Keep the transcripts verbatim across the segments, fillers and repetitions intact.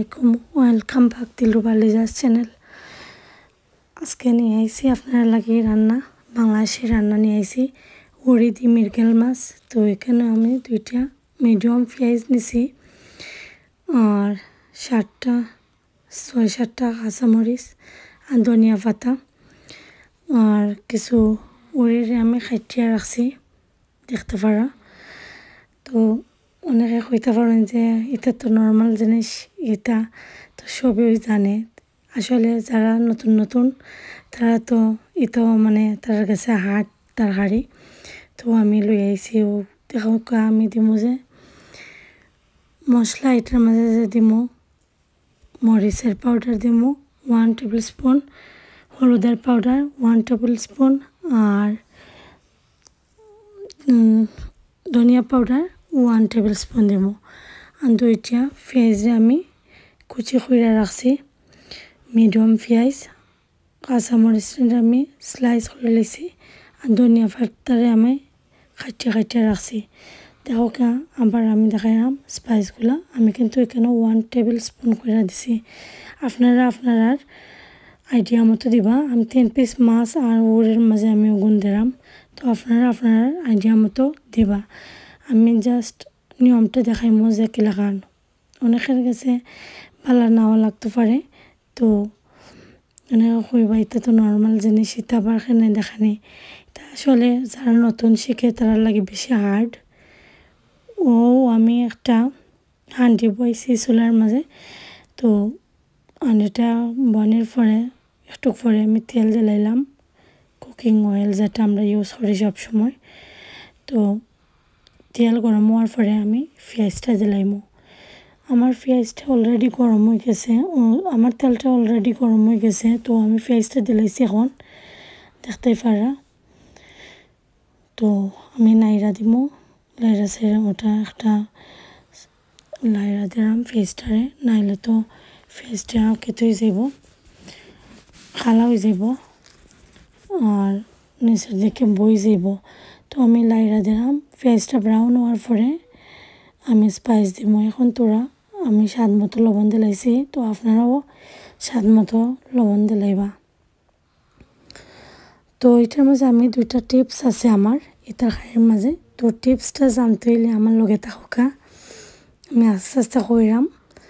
আলাইকুম welcome back Dilruba লিজাস channel. আজকে নিয়ে আইছি আপনারা লাগে রান্না বাংলাদেশি রান্না নিয়ে আইছি উড়ি দি মিরগেল মাছ। তো এখানে আমি দুইটা মিডিয়াম পেঁয়াজ নিছি আর সাতটা ছয় সাতটা কাঁচামরিচ আর ধনিয়া পাতা আর কিছু উড়ির আমি খাইটিয়া রাখছি দেখতে পারা। তো অনেকে কইতে পারেন যে এটা তো নর্মাল জিনিস, এটা তো সবই জানে। আসলে যারা নতুন নতুন তারা তো এটাও মানে তার কাছে হাট তরকারি। তো আমি লই আইছি ও দেখো আমি দিমু যে মশলা এটার মাঝে যে দিমু মরিচের পাউডার দিমু ওয়ান টেবিল স্পুন, হলুদের পাউডার ওয়ান টেবিল স্পুন আর ধনিয়া পাউডার ওয়ান টেবিল স্পুন দিব। আর দুইটা পেঁয়াজ আমি কুচি করে রাখছি, মিডিয়াম পেঁয়াজ কাঁচামরিচটা আমি স্লাইস করে লিছি আর ধনিয়া পাতারে আমি কাটিয়ে কাটিয়ে রাখছি। দেখো কা আবার আমি দেখাইলাম স্পাইসগুলো আমি কিন্তু এখানে ওয়ান টেবিল স্পুন করে দিছি। আপনারা আপনার আইডিয়া মতো দিবা। আমি তিন পিস মাছ আর ওরের মাঝে আমি ওগুন দিলাম, তো আপনারা আপনার আইডিয়া মতো দিবা। আমি জাস্ট নিয়মটা দেখাইমো যে কিলা খান অনেকের কাছে ভালো নাও লাগতে পারে। তো অনেকে কইবা এটা তো নর্মাল জিনিস, এটা আবার এখানে দেখানি। তা আসলে যারা নতুন শিখে তারা লাগে বেশি হার্ড। ও আমি একটা হাঁডি বইছি চুলার মাঝে, তো হাঁডিটা বনের পরে একটু পরে আমি তেল জ্বালাইলাম, কুকিং অয়েল যেটা আমরা ইউজ করি সব সময়। তো তেল গরম হওয়ার পরে আমি পেঁয়াজটা জ্বালাইমো। আমার পেঁয়াজটা অলরেডি গরম হয়ে গেছে, ও আমার তেলটা অলরেডি গরম হয়ে গেছে। তো আমি পেঁয়াজটা দিলাইছি এখন দেখতেই পারা। তো আমি নাইরা দিব, লাইরা ছেড়ে ওটা একটা লাইরা দিলাম পেঁয়াজটারে, নাইলে তো পেঁয়াজটা কেটে হয়ে যাব, খালা হয়ে যাব আর নিচের দিকে বই যাব। তো আমি লাইরা দিলাম, পেঁয়াজটা ব্রাউন হওয়ার পরে আমি স্পাইস দিব। এখন তোরা আমি স্বাদ মতো লবণ দিলাইছি, তো আপনারাও স্বাদ মতো লবণ দিলাইবা। তো এটার মাঝে আমি দুইটা টিপস আছে আমার এই তরকারির মাঝে। তো টিপসটা জানতে হইলে আমার লগে থাকা, আমি আস্তে আস্তে কইরাম।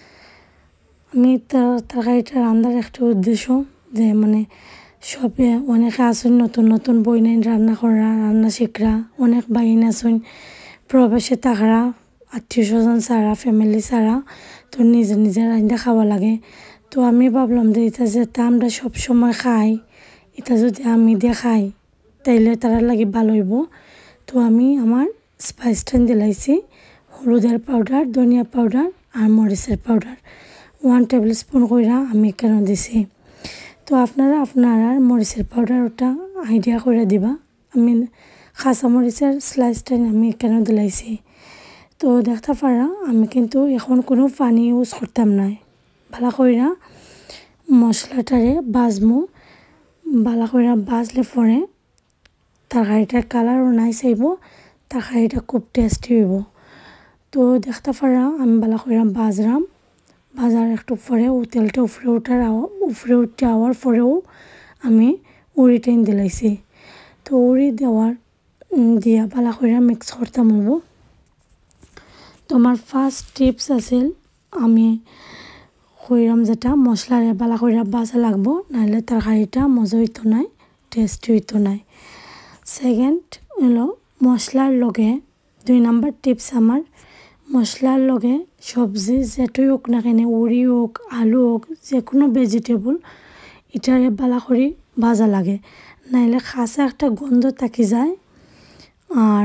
আমি তরকারিটা রান্নার একটা উদ্দেশ্য যে মানে সবে অনেকে আসুন নতুন নতুন বই নেন রান্না করা রান্না শিখরা, অনেক বাইন আসুন প্রবাসে থাকারা, আত্মীয় স্বজন ছাড়া ফ্যামিলি ছাড়া, তো নিজে নিজে রান্না খাওয়া লাগে। তো আমি ভাবলাম যে এটা যেটা আমরা সবসময় খাই, এটা যদি আমি দিয়ে খাই তাইলে তারা লাগে ভালো হইব। তো আমি আমার স্পাইসটা দিলাইছি হলুদের পাউডার, ধনিয়া পাউডার আর মরিচের পাউডার ওয়ান টেবিল স্পুন কইরা আমি কেন দিছি। তো আপনারা আপনারা মরিচের পাউডার ওটা আইডিয়া করে দিবা। আমি কাঁচা মরিচের স্লাইসটা আমি কেন দিলাইছি। তো দেখতে পারা আমি কিন্তু এখন কোনো পানি ইউজ করতাম না, ভালো কইরা মশলাটারে বাজমু। ভালো কইরা বাজলে পরে তরকারিটার কালারও নাই চাইব, তরকারিটা খুব টেস্টি হইব। তো দেখতে পারা আমি ভালো কইরা বাজরাম, বাজার একটু পরে ও তেলটা উফরে ওঠার উফরে উঠতে আওয়ার পরেও আমি উড়ি টেন দিলাইছি। তো উড়ি দেওয়ার দিয়া ভালো করে মিক্স করতাম হইব। তো আমার ফার্স্ট টিপস আছিল আমি কইরাম যেটা মশলারে ভালো করে বাজা লাগবো, নাহলে তরকারিটা মজা হইতো নাই, টেস্টি হইতো নাই। সেকেন্ড হলো মশলার লগে দুই নাম্বার টিপস আমার, মশলার লগে সবজি যেটাই হোক না কেন, উড়ি হোক আলু হোক যে কোনো ভেজিটেবল এটারে ভালো করে ভাজা লাগে, নাইলে খাসা একটা গন্ধ থাকি যায় আর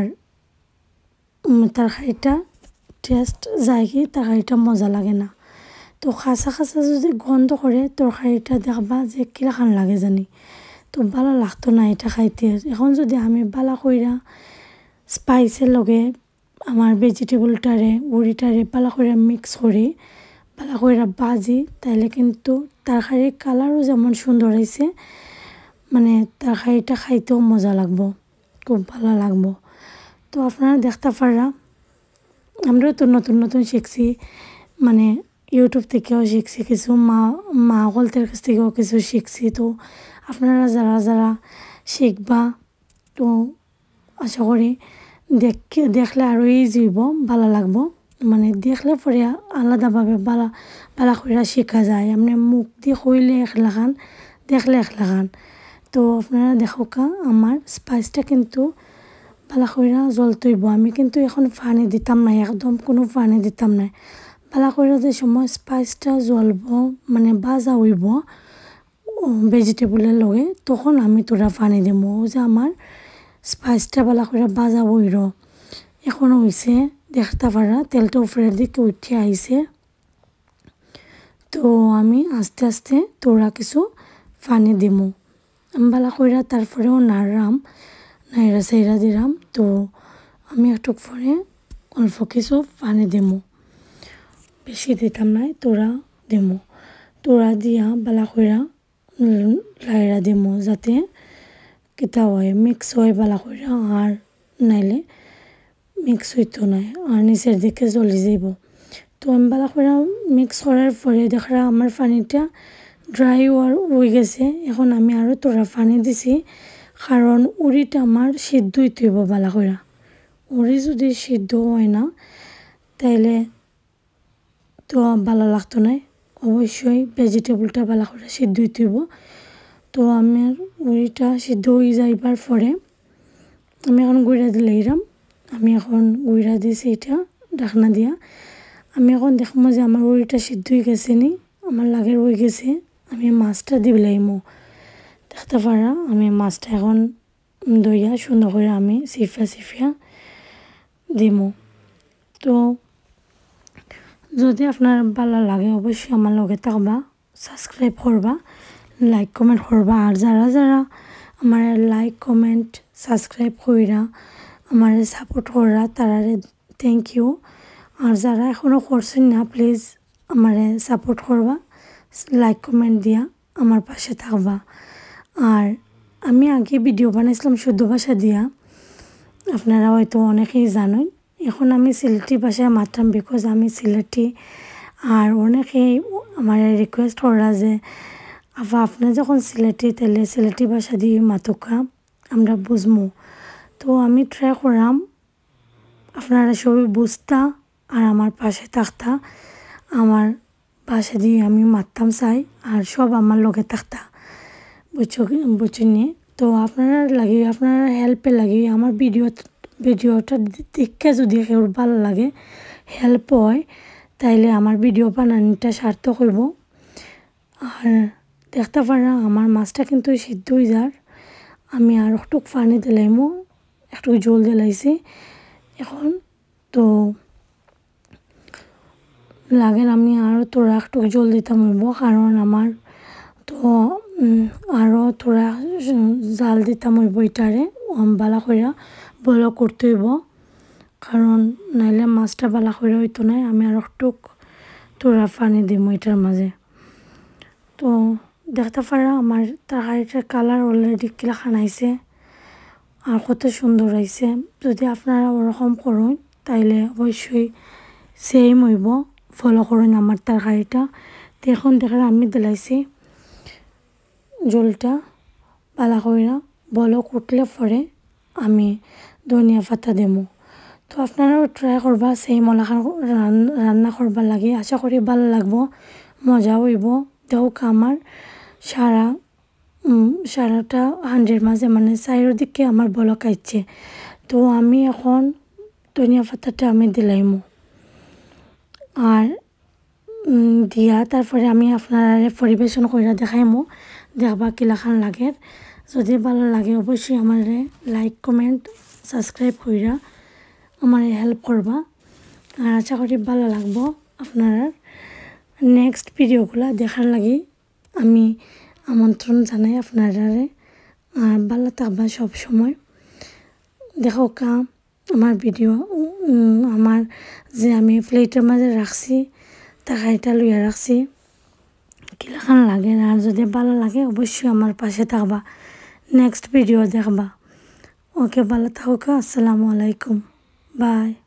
তরকারিটা টেস্ট যায় কি তরকারিটা মজা লাগে না। তো খাসা খাসা যদি গন্ধ করে তরকারিটা দেখবা যে কিরকম লাগে জানি, তো ভালো লাগতো না এটা খাইতে। এখন যদি আমি ভালো কইরা স্পাইসের লগে আমার ভেজিটেবলটারে উড়িটারে ভালো করে মিক্স করি, ভালো করে ভাজি, তাইলে কিন্তু তরকারির কালারও যেমন সুন্দর হয়েছে, মানে তরকারিটা খাইতেও মজা লাগবো, খুব ভালো লাগবো। তো আপনারা দেখতে পারা আমরা তো নতুন নতুন শিখছি, মানে ইউটিউব থেকেও শিখছি কিছু, মা মা গলতের কাছ থেকেও কিছু শিখছি। তো আপনারা যারা যারা শিখবা তো আশা করি দেখে দেখলে আরও ইজি হইব, ভালো লাগবো। মানে দেখলে পরে আলাদাভাবে বালা বালা করে শেখা যায়। আপনি মুখ দিয়ে কইলে এক লাগান, দেখলে এক লাগান। তো আপনারা দেখো কা আমার স্পাইসটা কিন্তু বালা করে জ্বলতইব। আমি কিন্তু এখন পানি দিতাম না, একদম কোনো পানি দিতাম না। বালা করে যে সময় স্পাইসটা জ্বলব মানে ভাজা হইব ভেজিটেবলের লগে, তখন আমি তোরা পানি দিব। যে আমার স্পাইসটা বালা করে ভাজা হইর এখন হয়েছে, দেখতে পারা তেলটা উপরের দিকে উঠে আইছে। তো আমি আস্তে আস্তে তোরা কিছু পানি দিব, আমি বালা কইরা তারপরেও নাড়াম, নাইরা সাইরা দিলাম। তো আমি একটু পরে অল্প কিছু পানি দিব, বেশি দিতাম নাই, তোরা দিব। তোরা দিয়া বালা কইরা লাইরা দিব যাতে কিতা হয় মিক্স হয় বালা কইরা, আর নাইলে মিক্স হইতো নাই আর নিচের দিকে জ্বলি যাইব। তো আমি বালা করে মিক্স করার পরে দেখা আমার পানিটা ড্রাই হয়ে গেছে। এখন আমি আরও তোরা পানি দিছি, কারণ উড়িটা আমার সিদ্ধ হইতে হইব বালা করে। উড়ি যদি সিদ্ধ হয় না তাইলে তো ভালো লাগতো না, অবশ্যই ভেজিটেবলটা বালা করে সিদ্ধ হইতে হইব। তো আমার উড়িটা সিদ্ধ হয়ে যাইবার পরে আমি এখন গুঁড়া দিলে এরাম, আমি এখন গুঁড়া দিয়েছি এটা ঢাকনা দিয়া। আমি এখন দেখবো যে আমার উড়িটা সিদ্ধ হয়ে গেছে নি, আমার লাগের হয়ে গেছে। আমি মাছটা দিবলাইমো, দেখতে পারা আমি মাছটা এখন দইয়া সুন্দর করে আমি সিফিয়া সিফিয়া দিমো। তো যদি আপনার ভালো লাগে অবশ্যই আমার লগে থাকবা, সাবস্ক্রাইব করবা, লাইক কমেন্ট করবা। আর যারা যারা আমার লাইক কমেন্ট সাবস্ক্রাইব কইরা আমার সাপোর্ট করা তারারে থ্যাংক ইউ। আর যারা এখনও করছেন না প্লিজ আমার সাপোর্ট করবা, লাইক কমেন্ট দিয়া আমার পাশে থাকবা। আর আমি আগে ভিডিও বানাইছিলাম শুদ্ধ ভাষা দিয়া, আপনারা হয়তো অনেকেই জানেন। এখন আমি সিলেটি ভাষায় মাত্রাম, বিকজ আমি সিলেটি। আর অনেকেই আমার রিকোয়েস্ট করা যে আপা আপনি যখন সিলেটি তাহলে সিলেটি ভাষা দিয়ে মাতুকা আমরা বুঝবো। তো আমি ট্রাই করাম আপনারা সবাই বুঝতা আর আমার পাশে থাকতা, আমার ভাষা দিয়ে আমি মারতাম চাই আর সব আমার লগে থাকতা, বুঝছো বুঝিনি। তো আপনারা লাগে আপনারা হেল্পে লাগে আমার ভিডিও ভিডিওটা দেখে যদি কেউ ভালো লাগে হেল্প হয় তাইলে আমার ভিডিও বানানোটা সার্থক হইব। আর দেখতে পারা আমার মাছটা কিন্তু সিদ্ধ হয়ে যার, আমি আর একটু পানি দিলাইমো, একটু জল দিলাইছি এখন। তো লাগেন আমি আরও তোরা একটু জল দিতাম হইব, কারণ আমার তো আরও তোরা জাল দিতাম হইব এটারে বালা কইরা বলো করতে হইব, কারণ নাইলে মাছটা বালা কইরা হইতো না। আমি আর একটু তোরা পানি দিব এটার মাঝে। তো দেখতে পারা আমার তরকারিটার কালার অলরেডি কিলা খানাইছে আর কত সুন্দর হয়েছে। যদি আপনারা ওরকম করুন তাইলে অবশ্যই সেম হইব, ফলো করুন আমার তরকারিটা। তো এখন দেখে আমি দিলাইছি জলটা বালা কইরা বলো কুটলে পরে আমি ধনিয়া পাতা দেবো। তো আপনারাও ট্রাই করবা সেই মলাখান রান্না করবার লাগে, আশা করি ভালো লাগবো, মজা হইব। দেখ আমার সারা সারাটা হান্ড্রেড মাঝে মানে চাইর দিকে আমার বলক আইছে। তো আমি এখন ধনিয়া পাতাটা আমি দিলাইমো আর দিয়া তারপরে আমি আপনারা পরিবেশন করে দেখাইমো, দেখবা কিলাখান লাগে। যদি ভালো লাগে অবশ্যই আমার লাইক কমেন্ট সাবস্ক্রাইব কইরা আমার হেল্প করবা। আর আশা করি ভালো লাগবো আপনারা নেক্সট ভিডিওগুলো দেখার লাগি আমি আমন্ত্রণ জানাই আপনারা। আর ভালো থাকবা সব সময়। দেখো কা আমার ভিডিও আমার যে আমি প্লেটের মাঝে রাখছি তরকারিটা লইয়া রাখছি কিলাখান লাগে। আর যদি ভালো লাগে অবশ্যই আমার পাশে থাকবা, নেক্সট ভিডিও দেখবা। ওকে ভালো থাকুক, আসসালামু আলাইকুম, বাই।